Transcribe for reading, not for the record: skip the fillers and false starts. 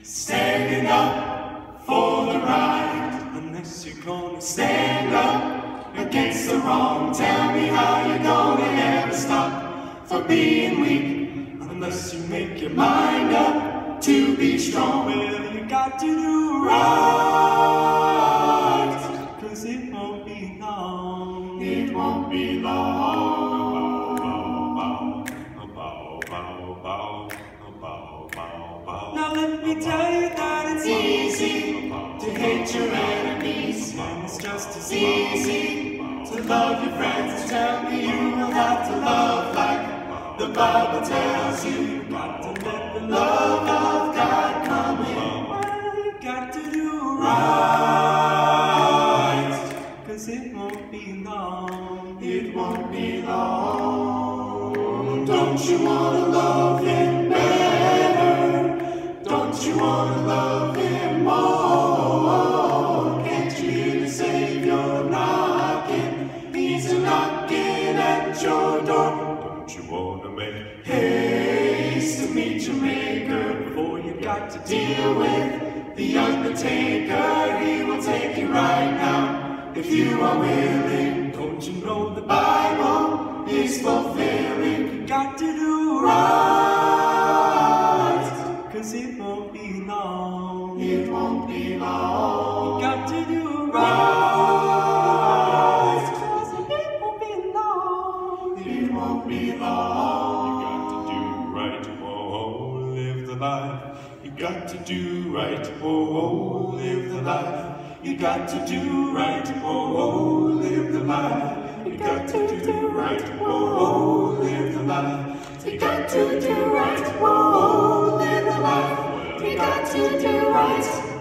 standing up for the right. Unless you're gonna stand up against the wrong, tell me how you're gonna ever stop for being weak. Unless you make your mind up to be strong, well, you got to do right, 'cause it won't be long. It won't be long. Now let me tell you that it's easy to hate your enemies, and it's just as easy to love your friends. Tell me you will have to love like the Bible tells you. You got to let the love of God come in. Well, you got to do right, 'cause it won't be long. It won't be long. Don't you wanna love Him better? Don't you wanna love Him more? Can't you hear the Savior knocking? He's knocking at your door. Don't you wanna make haste to meet your Maker before you got to deal with the Undertaker? He will take you right now if you are willing. Don't you know the Bible is fulfilling? You got to do right, 'cause it won't be long. It won't be long. You got to do right, 'cause it won't be long. It won't be long. You got to do right, whoa, live the life. You got to do right, whoa, live the life. You got to do right, whoa, live the life. You got to do right, whoa, live the life. You got to do right, whoa, live the life. You got to do right.